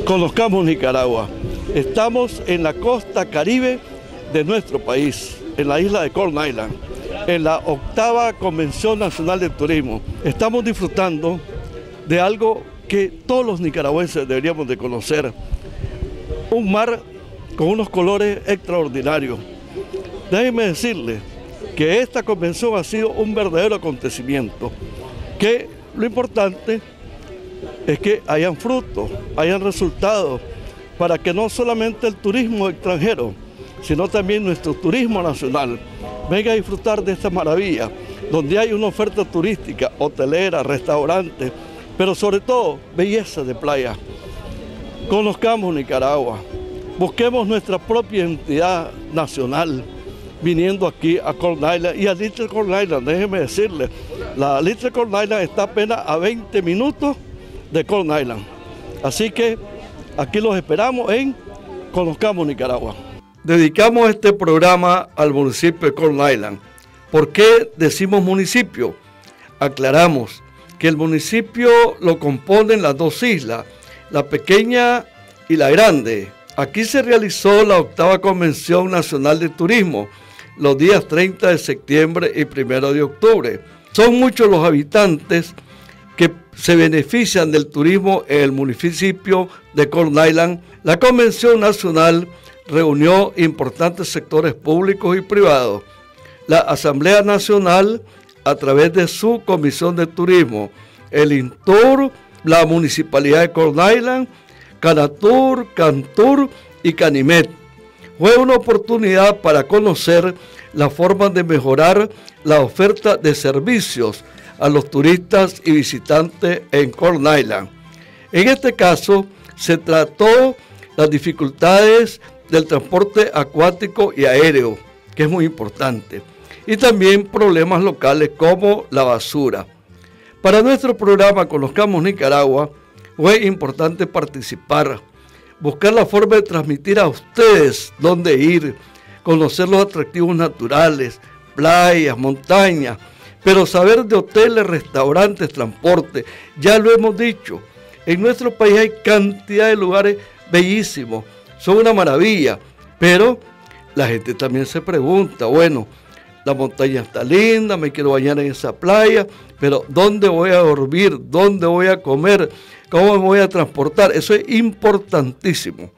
Conozcamos Nicaragua. Estamos en la costa caribe de nuestro país, en la isla de Corn Island, en la 8ª Convención Nacional de Turismo. Estamos disfrutando de algo que todos los nicaragüenses deberíamos de conocer. Un mar con unos colores extraordinarios. Déjenme decirles que esta convención ha sido un verdadero acontecimiento, que lo importante es que hayan frutos, hayan resultados, para que no solamente el turismo extranjero, sino también nuestro turismo nacional venga a disfrutar de esta maravilla, donde hay una oferta turística, hotelera, restaurantes, pero sobre todo belleza de playa. Conozcamos Nicaragua, busquemos nuestra propia identidad nacional, viniendo aquí a Corn Island y a Little Corn Island. Déjenme decirles, la Little Corn Island está apenas a 20 minutos de Corn Island. Así que aquí los esperamos en Conozcamos Nicaragua. Dedicamos este programa al municipio de Corn Island. ¿Por qué decimos municipio? Aclaramos que el municipio lo componen las dos islas, la pequeña y la grande. Aquí se realizó la 8ª Convención Nacional de Turismo, los días 30 de septiembre y 1 de octubre. Son muchos los habitantes que se benefician del turismo en el municipio de Corn Island. La Convención Nacional reunió importantes sectores públicos y privados. La Asamblea Nacional, a través de su Comisión de Turismo, el INTUR, la Municipalidad de Corn Island, Canatur, Cantur y Canimet. Fue una oportunidad para conocer la forma de mejorar la oferta de servicios a los turistas y visitantes en Corn Island. En este caso, se trató las dificultades del transporte acuático y aéreo, que es muy importante, y también problemas locales como la basura. Para nuestro programa Conozcamos Nicaragua, fue importante participar, buscar la forma de transmitir a ustedes dónde ir, conocer los atractivos naturales, playas, montañas, pero saber de hoteles, restaurantes, transporte. Ya lo hemos dicho, en nuestro país hay cantidad de lugares bellísimos, son una maravilla, pero la gente también se pregunta, bueno, la montaña está linda, me quiero bañar en esa playa, pero ¿dónde voy a dormir? ¿Dónde voy a comer? ¿Cómo me voy a transportar? Eso es importantísimo.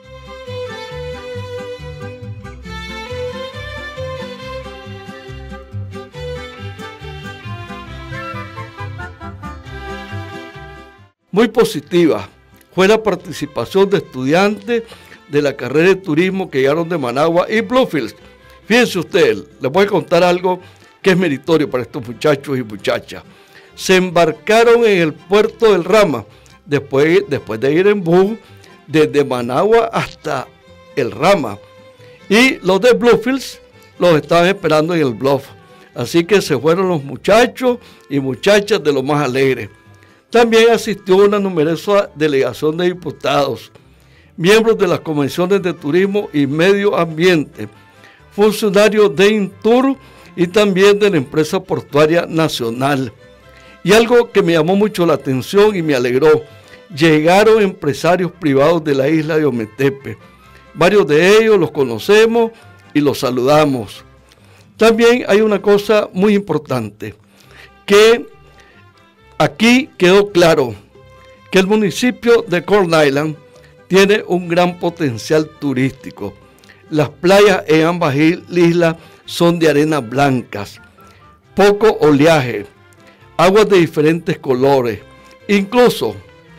Muy positiva fue la participación de estudiantes de la carrera de turismo que llegaron de Managua y Bluefields. Fíjense ustedes, les voy a contar algo que es meritorio para estos muchachos y muchachas. Se embarcaron en el puerto del Rama, después de ir en bus desde Managua hasta el Rama. Y los de Bluefields los estaban esperando en el Bluff. Así que se fueron los muchachos y muchachas de lo más alegres. También asistió una numerosa delegación de diputados, miembros de las convenciones de turismo y medio ambiente, funcionarios de INTUR y también de la empresa portuaria nacional. Y algo que me llamó mucho la atención y me alegró, llegaron empresarios privados de la isla de Ometepe. Varios de ellos los conocemos y los saludamos. También hay una cosa muy importante, que aquí quedó claro que el municipio de Corn Island tiene un gran potencial turístico. Las playas en ambas islas son de arenas blancas, poco oleaje, aguas de diferentes colores. Incluso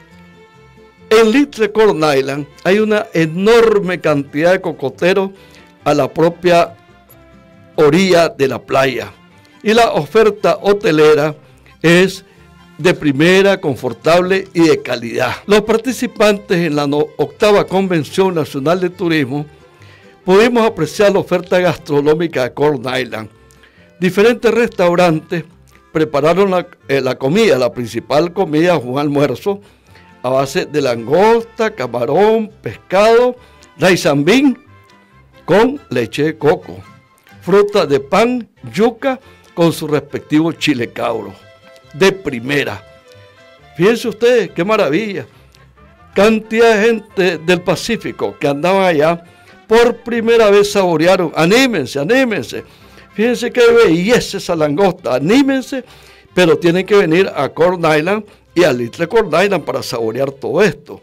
en Little Corn Island hay una enorme cantidad de cocoteros a la propia orilla de la playa. Y la oferta hotelera es de primera, confortable y de calidad. Los participantes en la 8ª Convención Nacional de Turismo pudimos apreciar la oferta gastronómica de Corn Island. Diferentes restaurantes prepararon la comida, la principal comida fue un almuerzo a base de langosta, camarón, pescado, rice and bean con leche de coco, fruta de pan, yuca con su respectivo chile cabro. De primera. Fíjense ustedes, qué maravilla. Cantidad de gente del Pacífico que andaban allá, por primera vez saborearon. Anímense, anímense. Fíjense qué belleza esa langosta, anímense, pero tienen que venir a Corn Island y a Little Corn Island para saborear todo esto.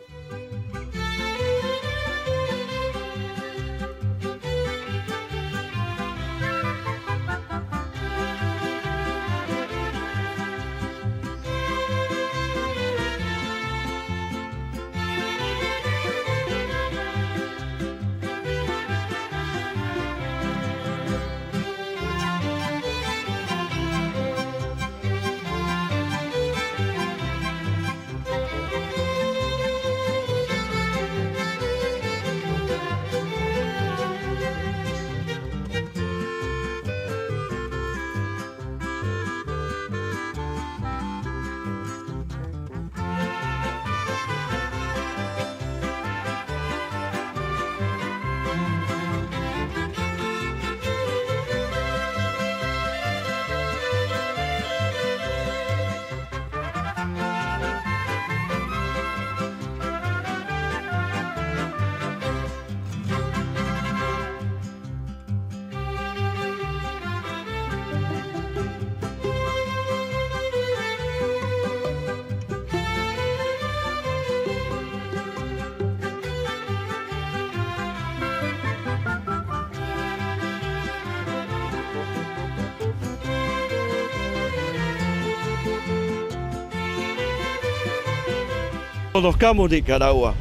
Conozcamos Nicaragua.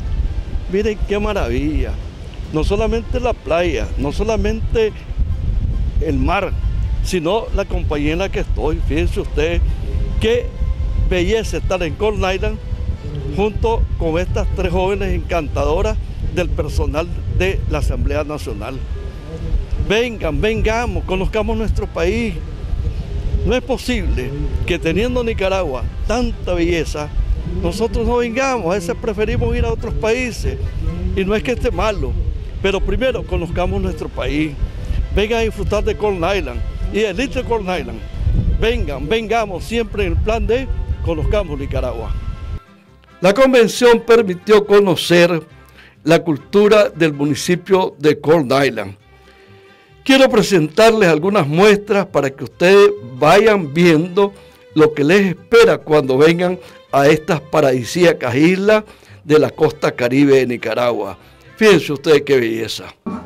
Miren qué maravilla. No solamente la playa, no solamente el mar, sino la compañía en la que estoy. Fíjense ustedes qué belleza estar en Corn Island junto con estas tres jóvenes encantadoras del personal de la Asamblea Nacional. Vengan, vengamos, conozcamos nuestro país. No es posible que teniendo Nicaragua tanta belleza, nosotros no vengamos. A veces preferimos ir a otros países y no es que esté malo, pero primero conozcamos nuestro país. Vengan a disfrutar de Corn Island y de Little Corn Island. Vengan, vengamos siempre en el plan de conozcamos Nicaragua. La convención permitió conocer la cultura del municipio de Corn Island. Quiero presentarles algunas muestras para que ustedes vayan viendo lo que les espera cuando vengan a estas paradisíacas islas de la costa caribe de Nicaragua. Fíjense ustedes qué belleza.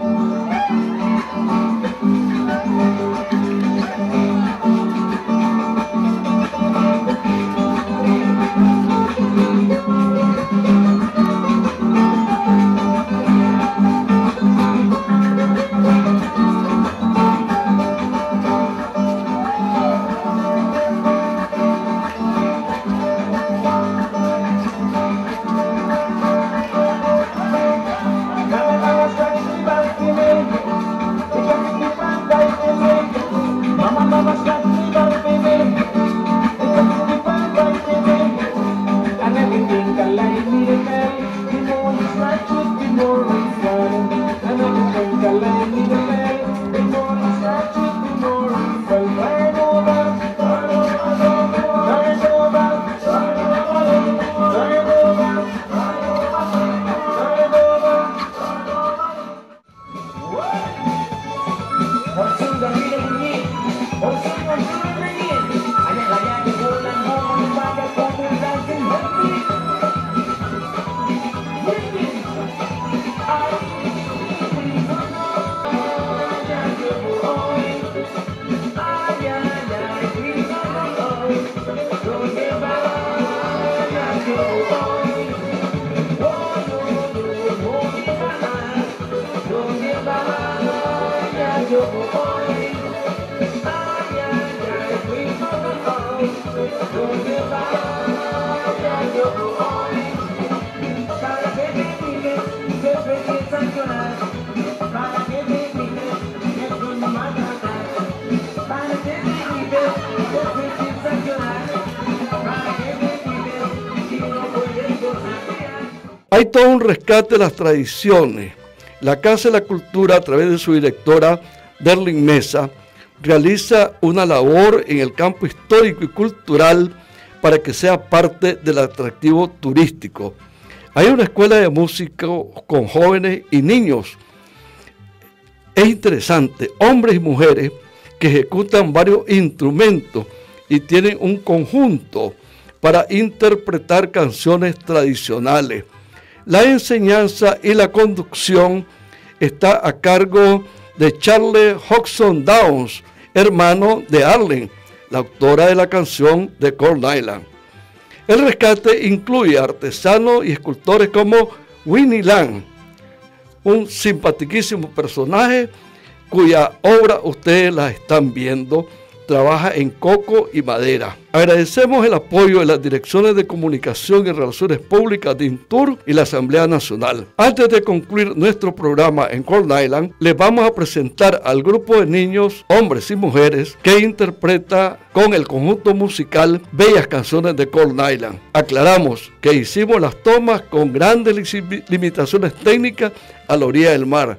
Hay todo un rescate de las tradiciones. La Casa de la Cultura, a través de su directora, Derlin Mesa, realiza una labor en el campo histórico y cultural para que sea parte del atractivo turístico. Hay una escuela de música con jóvenes y niños. Es interesante, hombres y mujeres que ejecutan varios instrumentos y tienen un conjunto para interpretar canciones tradicionales. La enseñanza y la conducción está a cargo de Charles Hodgson Downs, hermano de Arlen, la autora de la canción de Corn Island. El rescate incluye artesanos y escultores como Winnie Land, un simpaticísimo personaje cuya obra ustedes la están viendo. Trabaja en coco y madera. Agradecemos el apoyo de las Direcciones de Comunicación y Relaciones Públicas de INTUR y la Asamblea Nacional. Antes de concluir nuestro programa en Corn Island, les vamos a presentar al grupo de niños, hombres y mujeres, que interpreta con el conjunto musical bellas canciones de Corn Island. Aclaramos que hicimos las tomas con grandes limitaciones técnicas a la orilla del mar.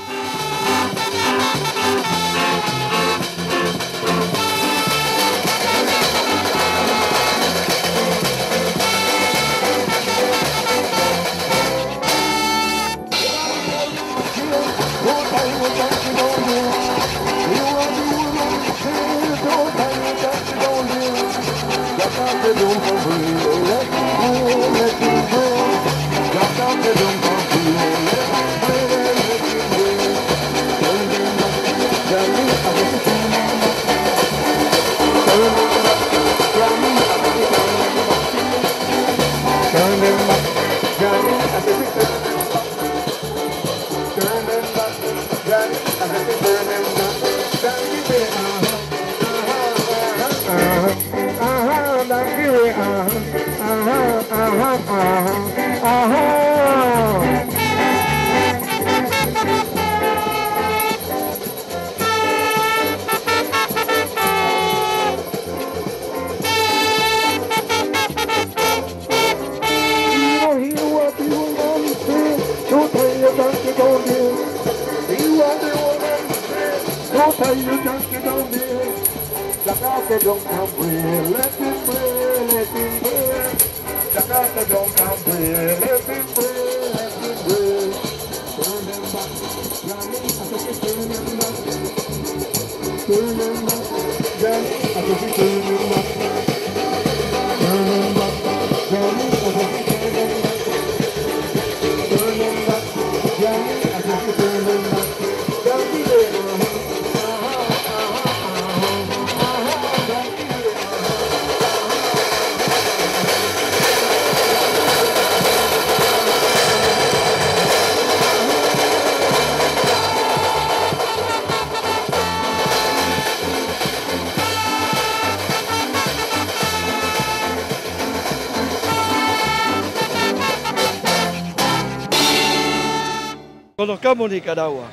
Conozcamos Nicaragua.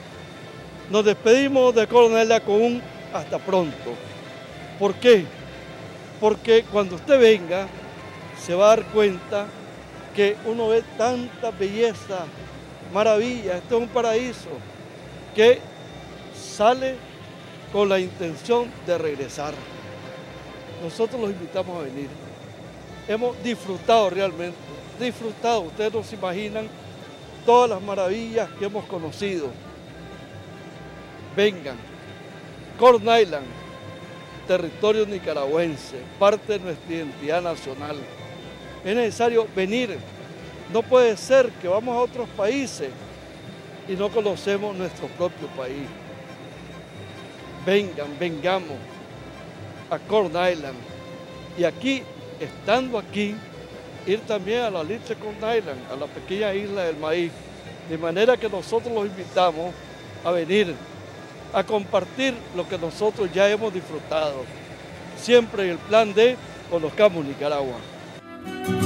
Nos despedimos de Corn Island con un hasta pronto. ¿Por qué? Porque cuando usted venga se va a dar cuenta que uno ve tanta belleza, maravilla. Esto es un paraíso que sale con la intención de regresar. Nosotros los invitamos a venir. Hemos disfrutado realmente, disfrutado. Ustedes no se imaginan todas las maravillas que hemos conocido. Vengan. Corn Island, territorio nicaragüense, parte de nuestra identidad nacional. Es necesario venir. No puede ser que vamos a otros países y no conocemos nuestro propio país. Vengan, vengamos a Corn Island. Y aquí, estando aquí, ir también a la Little Corn Island, a la pequeña isla del maíz, de manera que nosotros los invitamos a venir, a compartir lo que nosotros ya hemos disfrutado, siempre en el plan de Conozcamos Nicaragua.